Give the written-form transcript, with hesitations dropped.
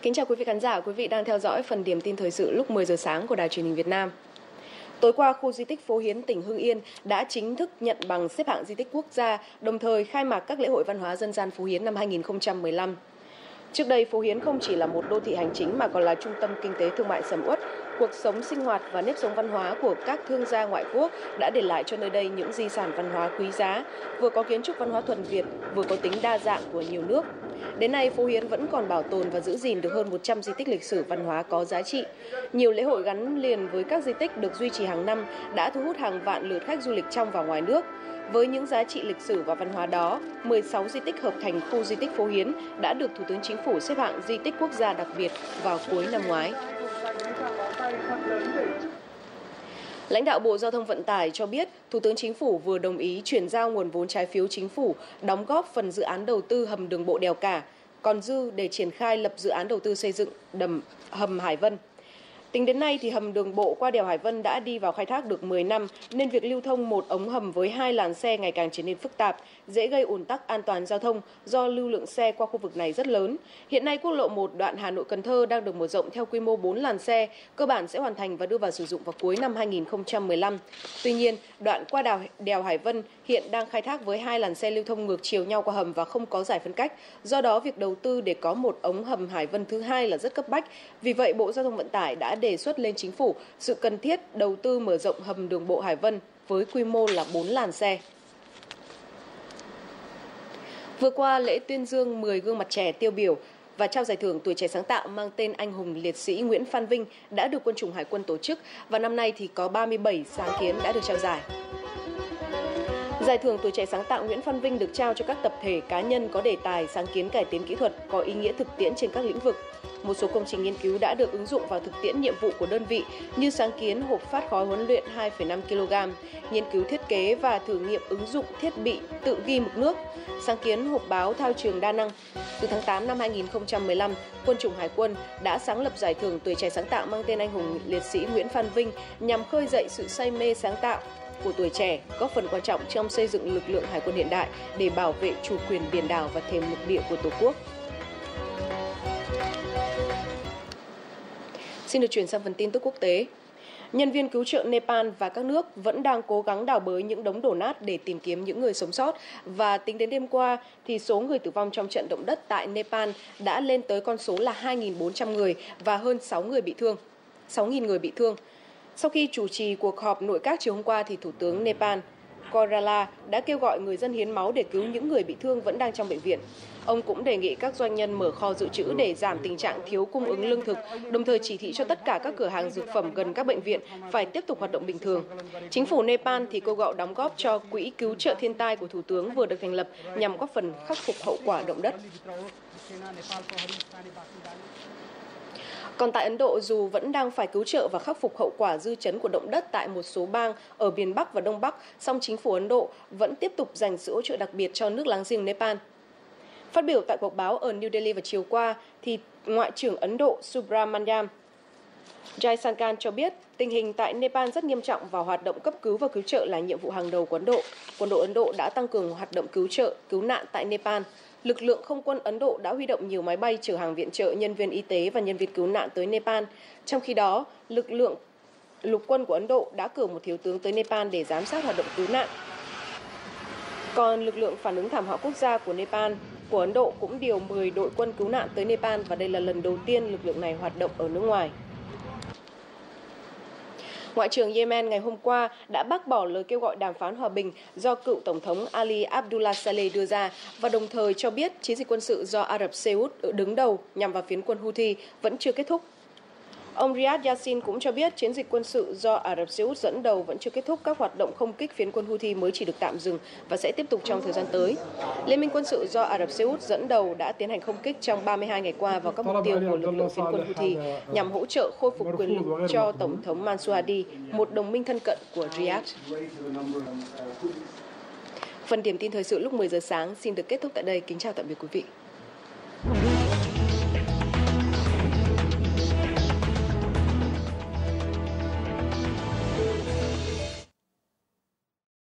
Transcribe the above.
Kính chào quý vị khán giả, quý vị đang theo dõi phần điểm tin thời sự lúc 10 giờ sáng của Đài Truyền hình Việt Nam. Tối qua, khu di tích Phố Hiến, tỉnh Hưng Yên đã chính thức nhận bằng xếp hạng di tích quốc gia, đồng thời khai mạc các lễ hội văn hóa dân gian Phố Hiến năm 2015. Trước đây, Phố Hiến không chỉ là một đô thị hành chính mà còn là trung tâm kinh tế thương mại sầm uất. Cuộc sống sinh hoạt và nếp sống văn hóa của các thương gia ngoại quốc đã để lại cho nơi đây những di sản văn hóa quý giá, vừa có kiến trúc văn hóa thuần Việt, vừa có tính đa dạng của nhiều nước. Đến nay, Phố Hiến vẫn còn bảo tồn và giữ gìn được hơn 100 di tích lịch sử văn hóa có giá trị. Nhiều lễ hội gắn liền với các di tích được duy trì hàng năm đã thu hút hàng vạn lượt khách du lịch trong và ngoài nước. Với những giá trị lịch sử và văn hóa đó, 16 di tích hợp thành khu di tích Phố Hiến đã được Thủ tướng Chính phủ xếp hạng di tích quốc gia đặc biệt vào cuối năm ngoái. Lãnh đạo Bộ Giao thông Vận tải cho biết, Thủ tướng Chính phủ vừa đồng ý chuyển giao nguồn vốn trái phiếu chính phủ đóng góp phần dự án đầu tư hầm đường bộ đèo Cả, còn dư để triển khai lập dự án đầu tư xây dựng hầm Hải Vân. Tính đến nay, thì hầm đường bộ qua đèo Hải Vân đã đi vào khai thác được 10 năm, nên việc lưu thông một ống hầm với 2 làn xe ngày càng trở nên phức tạp, dễ gây ùn tắc an toàn giao thông do lưu lượng xe qua khu vực này rất lớn. Hiện nay, quốc lộ 1 đoạn Hà Nội - Cần Thơ đang được mở rộng theo quy mô 4 làn xe, cơ bản sẽ hoàn thành và đưa vào sử dụng vào cuối năm 2015. Tuy nhiên, đoạn qua đèo Hải Vân hiện đang khai thác với 2 làn xe lưu thông ngược chiều nhau qua hầm và không có giải phân cách. Do đó, việc đầu tư để có một ống hầm Hải Vân thứ hai là rất cấp bách. Vì vậy, Bộ Giao thông Vận tải đã đề xuất lên Chính phủ sự cần thiết đầu tư mở rộng hầm đường bộ Hải Vân với quy mô là 4 làn xe. Vừa qua, lễ tuyên dương 10 gương mặt trẻ tiêu biểu và trao giải thưởng tuổi trẻ sáng tạo mang tên anh hùng liệt sĩ Nguyễn Phan Vinh đã được Quân chủng Hải quân tổ chức, và năm nay thì có 37 sáng kiến đã được trao giải. Giải thưởng tuổi trẻ sáng tạo Nguyễn Phan Vinh được trao cho các tập thể cá nhân có đề tài sáng kiến cải tiến kỹ thuật có ý nghĩa thực tiễn trên các lĩnh vực. Một số công trình nghiên cứu đã được ứng dụng vào thực tiễn nhiệm vụ của đơn vị như sáng kiến hộp phát khói huấn luyện 2,5 kg, nghiên cứu thiết kế và thử nghiệm ứng dụng thiết bị tự ghi mực nước, sáng kiến hộp báo thao trường đa năng. Từ tháng 8 năm 2015, Quân chủng Hải quân đã sáng lập giải thưởng tuổi trẻ sáng tạo mang tên anh hùng liệt sĩ Nguyễn Phan Vinh nhằm khơi dậy sự say mê sáng tạo của tuổi trẻ, góp phần quan trọng trong xây dựng lực lượng hải quân hiện đại để bảo vệ chủ quyền biển đảo và thềm lục địa của Tổ quốc. Xin được chuyển sang phần tin tức quốc tế. Nhân viên cứu trợ Nepal và các nước vẫn đang cố gắng đào bới những đống đổ nát để tìm kiếm những người sống sót, và tính đến đêm qua thì số người tử vong trong trận động đất tại Nepal đã lên tới con số là 2.400 người và hơn 6.000 người bị thương. Sau khi chủ trì cuộc họp nội các chiều hôm qua, thì Thủ tướng Nepal Koirala đã kêu gọi người dân hiến máu để cứu những người bị thương vẫn đang trong bệnh viện. Ông cũng đề nghị các doanh nhân mở kho dự trữ để giảm tình trạng thiếu cung ứng lương thực, đồng thời chỉ thị cho tất cả các cửa hàng dược phẩm gần các bệnh viện phải tiếp tục hoạt động bình thường. Chính phủ Nepal thì kêu gọi đóng góp cho quỹ cứu trợ thiên tai của Thủ tướng vừa được thành lập nhằm góp phần khắc phục hậu quả động đất. Còn tại Ấn Độ, dù vẫn đang phải cứu trợ và khắc phục hậu quả dư chấn của động đất tại một số bang ở miền Bắc và Đông Bắc, song chính phủ Ấn Độ vẫn tiếp tục dành sự hỗ trợ đặc biệt cho nước láng giềng Nepal. Phát biểu tại cuộc báo ở New Delhi vào chiều qua, thì Ngoại trưởng Ấn Độ Subramanyam Jaishankar cho biết tình hình tại Nepal rất nghiêm trọng và hoạt động cấp cứu và cứu trợ là nhiệm vụ hàng đầu của Ấn Độ. Quân đội Ấn Độ đã tăng cường hoạt động cứu trợ, cứu nạn tại Nepal. Lực lượng không quân Ấn Độ đã huy động nhiều máy bay chở hàng viện trợ, nhân viên y tế và nhân viên cứu nạn tới Nepal. Trong khi đó, lực lượng lục quân của Ấn Độ đã cử một thiếu tướng tới Nepal để giám sát hoạt động cứu nạn. Còn lực lượng phản ứng thảm họa quốc gia của Ấn Độ cũng điều 10 đội quân cứu nạn tới Nepal, và đây là lần đầu tiên lực lượng này hoạt động ở nước ngoài. Ngoại trưởng Yemen ngày hôm qua đã bác bỏ lời kêu gọi đàm phán hòa bình do cựu Tổng thống Ali Abdullah Saleh đưa ra, và đồng thời cho biết chiến dịch quân sự do Ả Rập Xê Út đứng đầu nhằm vào phiến quân Houthi vẫn chưa kết thúc. Ông Riyad Yassin cũng cho biết chiến dịch quân sự do Ả Rập Xê Út dẫn đầu vẫn chưa kết thúc, các hoạt động không kích phiến quân Houthi mới chỉ được tạm dừng và sẽ tiếp tục trong thời gian tới. Liên minh quân sự do Ả Rập Xê Út dẫn đầu đã tiến hành không kích trong 32 ngày qua vào các mục tiêu của lực lượng phiến quân Houthi nhằm hỗ trợ khôi phục quyền lực cho Tổng thống Mansur Hadi, một đồng minh thân cận của Riyadh. Phần điểm tin thời sự lúc 10 giờ sáng xin được kết thúc tại đây. Kính chào tạm biệt quý vị.